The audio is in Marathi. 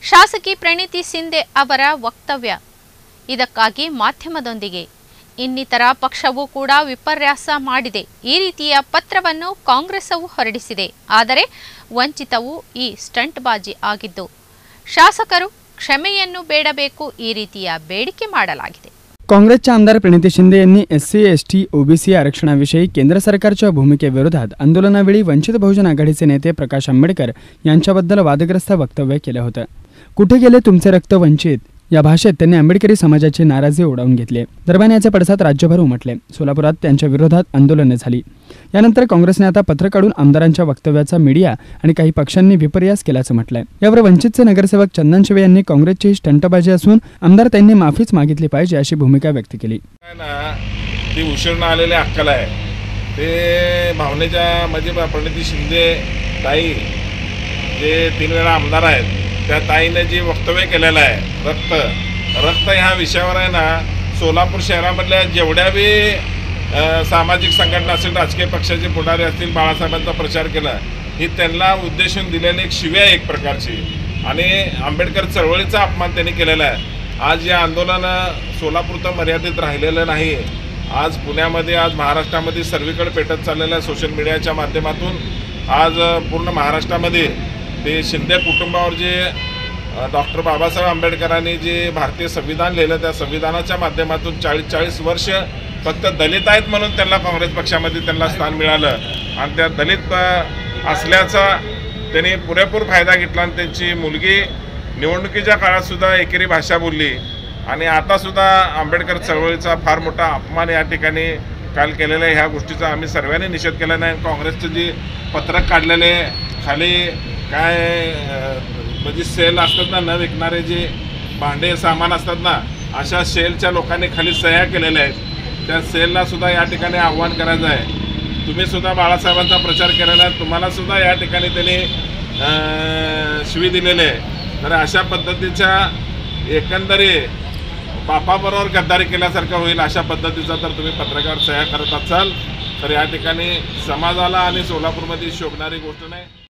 ಶಾಸಕಿ ಪ್ರಣೀತಿ ಶಿಂದೆ ಅವರ ವಕ್ತವ್ಯ ಇದಕ್ಕಾಗಿ ಮಾಧ್ಯಮದೊಂದಿಗೆ ಇನ್ನಿತರ ಪಕ್ಷವೂ ಕೂಡ ವಿಪರ್ಯಾಸ ಮಾಡಿದೆ। ಈ ರೀತಿಯ ಪತ್ರವನ್ನು ಕಾಂಗ್ರೆಸ್ಸವು ಹೊರಡಿಸಿದೆ। ಆದರೆ ವಂಚಿತವು ಈ ಸ್ಟಂಟ್ ಬಾಜಿ ಆಗಿದ್ದು ಶಾಸಕರು ಕ್ಷಮೆಯನ್ನು ಬೇಡಬೇಕು, ಈ ರೀತಿಯ ಬೇಡಿಕೆ ಮಾಡಲಾಗಿದೆ। काँग्रेसच्या आमदार प्रणिती शिंदे यांनी एससी एसटी ओबीसी आरक्षणाविषयी केंद्र सरकारच्या भूमिकेविरोधात आंदोलनावेळी वंचित बहुजन आघाडीचे नेते प्रकाश आंबेडकर यांच्याबद्दल वादग्रस्त वक्तव्य केले होते। कुठे गेले तुमचे रक्त वंचित या भाषेत त्यांनी आंबेडकरी समाजाची नाराजी ओढावून घेतली। दरम्यान याचे पडसाद राज्यभर उमटले। सोलापुरात त्यांच्या विरोधात आंदोलने झाली। यानंतर काँग्रेसने आता पत्र काढून आमदारांच्या वक्तव्याचा मीडिया आणि काही पक्षांनी विपर्यास केल्याचं म्हटलंय। यावर वंचितचे नगरसेवक चंदन शिवे यांनी काँग्रेसची ही स्टंटबाजी असून आमदार त्यांनी माफीच मागितली पाहिजे अशी भूमिका व्यक्त केली। ती उशीरनं आलेली अक्कल आहे ते भावनेच्या म्हणजे प्रणिती शिंदे ताई जे 3 वेळा आमदार आहेत त्या ताईने जी वक्तव्य केलेलं आहे रक्त ह्या विषयावर आहे ना, सोलापूर शहरामधल्या जेवढ्या बी सामाजिक संघटना असतील, राजकीय पक्षाचे पुढारी असतील, बाळासाहेबांचा प्रचार केला ही त्यांना उद्देशून दिलेली एक शिव्या एक प्रकारची आणि आंबेडकर चळवळीचा अपमान त्यांनी केलेला आहे। आज या आंदोलन सोलापूरचं मर्यादित राहिलेलं नाही। आज पुण्यामध्ये, आज महाराष्ट्रामध्ये सर्वीकडे पेटत चाललेल्या सोशल मीडियाच्या माध्यमातून आज पूर्ण महाराष्ट्रामध्ये ते शिंदे कुटुंबावर जे डॉक्टर बाबासाहेब आंबेडकरांनी जे भारतीय संविधान लिहिलं त्या संविधानाच्या माध्यमातून 40 वर्ष फक्त दलित आहेत म्हणून त्यांना काँग्रेस पक्षामध्ये त्यांना स्थान मिळालं आणि त्या दलित असल्याचा त्यांनी पुरेपूर फायदा घेतला आणि त्यांची मुलगी निवडणुकीच्या काळात सुद्धा एकेरी भाषा बोलली आणि आता सुद्धा आंबेडकर चळवळीचा फार मोठा अपमान या ठिकाणी काल केलेला आहे। ह्या गोष्टीचा आम्ही सर्वांनी निषेध केला नाही। काँग्रेसचं जी पत्रक काढलेले खाली काय म्हणजे सेल असतात ना, न विकणारे जे भांडे सामान असतात ना, अशा सेलच्या लोकांनी खाली सह्या केलेल्या आहेत। त्या सेलला सुद्धा या ठिकाणी आव्हान करायचं आहे। तुम्ही सुद्धा बाळासाहेबांचा प्रचार केलेला आहे, तुम्हाला सुद्धा या ठिकाणी त्यांनी शिवी दिलेले आहे। तर अशा पद्धतीच्या एकंदरीत बापाबरोबर गद्दारी केल्यासारखं होईल अशा पद्धतीचा जर तुम्ही पत्रकावर सह्या करत असाल तर या ठिकाणी समाजाला आणि सोलापूरमध्ये शोभणारी गोष्ट नाही।